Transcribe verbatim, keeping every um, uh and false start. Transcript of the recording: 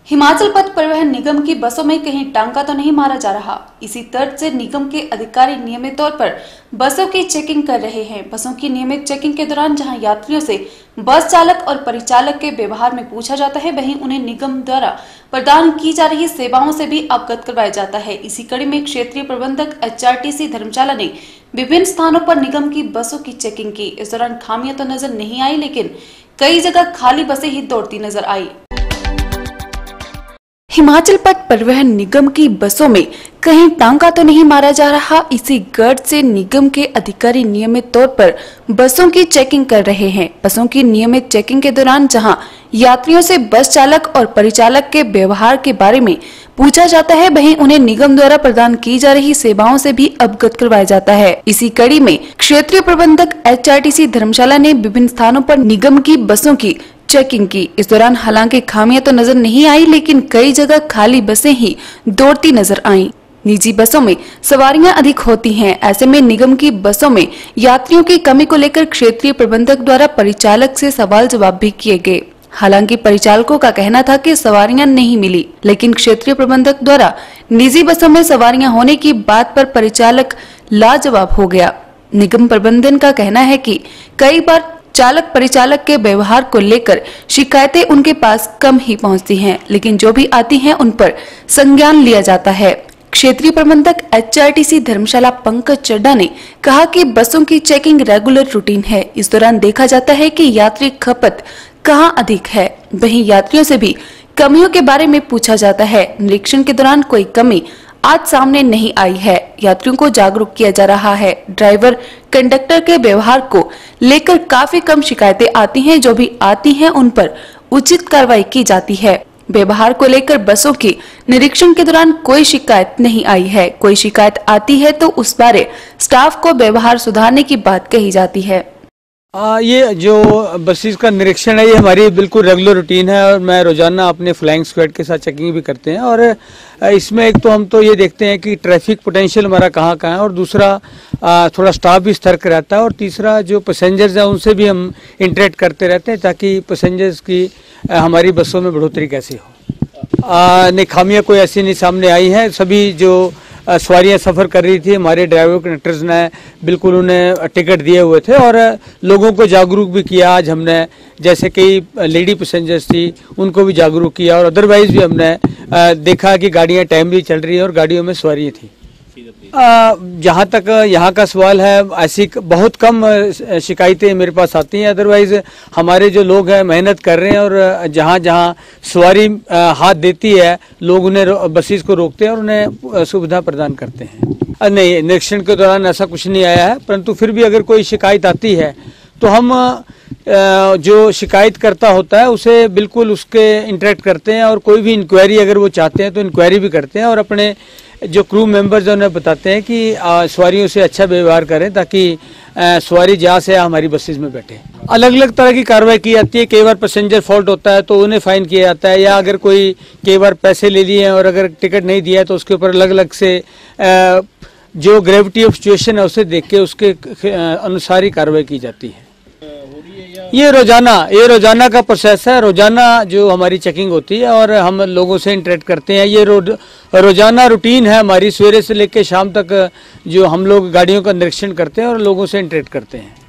हिमाचल पथ परिवहन निगम की बसों में कहीं टांका तो नहीं मारा जा रहा। इसी तर्ज से निगम के अधिकारी नियमित तौर पर बसों की चेकिंग कर रहे हैं। बसों की नियमित चेकिंग के दौरान जहां यात्रियों से बस चालक और परिचालक के व्यवहार में पूछा जाता है, वहीं उन्हें निगम द्वारा प्रदान की जा रही सेवाओं से भी अवगत करवाया जाता है। इसी कड़ी में क्षेत्रीय प्रबंधक H R T C Dharamshala ने विभिन्न स्थानों पर निगम की बसों की चेकिंग की। इस दौरान खामियां तो नजर नहीं आई, लेकिन कई जगह खाली बसें ही दौड़ती नजर आई। हिमाचल पथ परिवहन निगम की बसों में कहीं टांका तो नहीं मारा जा रहा। इसी गर्ज से निगम के अधिकारी नियमित तौर पर बसों की चेकिंग कर रहे हैं। बसों की नियमित चेकिंग के दौरान जहां यात्रियों से बस चालक और परिचालक के व्यवहार के बारे में पूछा जाता है, वहीं उन्हें निगम द्वारा प्रदान की जा रही सेवाओं से भी अवगत करवाया जाता है। इसी कड़ी में क्षेत्रीय प्रबंधक H R T C Dharamshala ने विभिन्न स्थानों पर निगम की बसों की चेकिंग की। इस दौरान हालांकि खामियां तो नजर नहीं आई, लेकिन कई जगह खाली बसें ही दौड़ती नजर आईं। निजी बसों में सवारियां अधिक होती हैं। ऐसे में निगम की बसों में यात्रियों की कमी को लेकर क्षेत्रीय प्रबंधक द्वारा परिचालक से सवाल जवाब भी किए गए। हालांकि परिचालकों का कहना था कि सवारियां नहीं मिली, लेकिन क्षेत्रीय प्रबंधक द्वारा निजी बसों में सवारियां होने की बात पर परिचालक लाजवाब हो गया। निगम प्रबंधन का कहना है कि कई बार चालक परिचालक के व्यवहार को लेकर शिकायतें उनके पास कम ही पहुंचती हैं, लेकिन जो भी आती हैं उन पर संज्ञान लिया जाता है। क्षेत्रीय प्रबंधक H R T C Dharamshala Pankaj Chadha ने कहा कि बसों की चेकिंग रेगुलर रूटीन है। इस दौरान देखा जाता है कि यात्री खपत कहां अधिक है, वहीं यात्रियों से भी कमियों के बारे में पूछा जाता है। निरीक्षण के दौरान कोई कमी आज सामने नहीं आई है। यात्रियों को जागरूक किया जा रहा है। ड्राइवर कंडक्टर के व्यवहार को लेकर काफी कम शिकायतें आती हैं। जो भी आती हैं उन पर उचित कार्रवाई की जाती है। व्यवहार को लेकर बसों की निरीक्षण के दौरान कोई शिकायत नहीं आई है। कोई शिकायत आती है तो उस बारे स्टाफ को व्यवहार सुधारने की बात कही जाती है। आ, ये जो बसेस का निरीक्षण है ये हमारी बिल्कुल रेगुलर रूटीन है और मैं रोजाना अपने फ्लाइंग स्क्वाड के साथ चेकिंग भी करते हैं। और इसमें एक तो हम तो ये देखते हैं कि ट्रैफिक पोटेंशियल हमारा कहाँ कहाँ है, और दूसरा आ, थोड़ा स्टाफ भी सतर्क रहता है, और तीसरा जो पैसेंजर्स हैं उनसे भी हम इंटरेक्ट करते रहते हैं ताकि पैसेंजर्स की आ, हमारी बसों में बढ़ोतरी कैसे हो। नहीं, खामियाँ कोई ऐसी नहीं सामने आई हैं। सभी जो सवारियां सफ़र कर रही थी, हमारे ड्राइवर कंडक्टर्स ने बिल्कुल उन्हें टिकट दिए हुए थे और लोगों को जागरूक भी किया। आज हमने जैसे कई लेडी पैसेंजर्स थी उनको भी जागरूक किया, और अदरवाइज भी हमने देखा कि गाड़ियां टाइमली चल रही हैं और गाड़ियों में सवारियां थी। जहाँ तक यहाँ का सवाल है, ऐसी बहुत कम शिकायतें मेरे पास आती हैं। अदरवाइज हमारे जो लोग हैं मेहनत कर रहे हैं, और जहाँ जहाँ सवारी हाथ देती है लोग उन्हें बसेस को रोकते हैं और उन्हें सुविधा प्रदान करते हैं। नहीं, निरीक्षण के दौरान ऐसा कुछ नहीं आया है, परंतु फिर भी अगर कोई शिकायत आती है तो हम जो शिकायत करता होता है उसे बिल्कुल उसके इंटरेक्ट करते हैं, और कोई भी इंक्वायरी अगर वो चाहते हैं तो इंक्वायरी भी करते हैं, और अपने जो क्रू मेंबर्स हैं उन्हें बताते हैं कि सवारियों से अच्छा व्यवहार करें ताकि सवारी जहाँ से हमारी बसेस में बैठे। अलग अलग तरह की कार्रवाई की जाती है। कई बार पैसेंजर फॉल्ट होता है तो उन्हें फाइन किया जाता है, या अगर कोई कई बार पैसे ले लिए हैं और अगर टिकट नहीं दिया है तो उसके ऊपर अलग अलग से जो ग्रेविटी ऑफ सिचुएशन है उसे देख के उसके अनुसार ही कार्रवाई की जाती है। ये रोजाना ये रोजाना का प्रोसेस है। रोजाना जो हमारी चेकिंग होती है और हम लोगों से इंटरेक्ट करते हैं। ये रो, रोजाना रूटीन है हमारी। सवेरे से लेकर शाम तक जो हम लोग गाड़ियों का निरीक्षण करते हैं और लोगों से इंटरेक्ट करते हैं।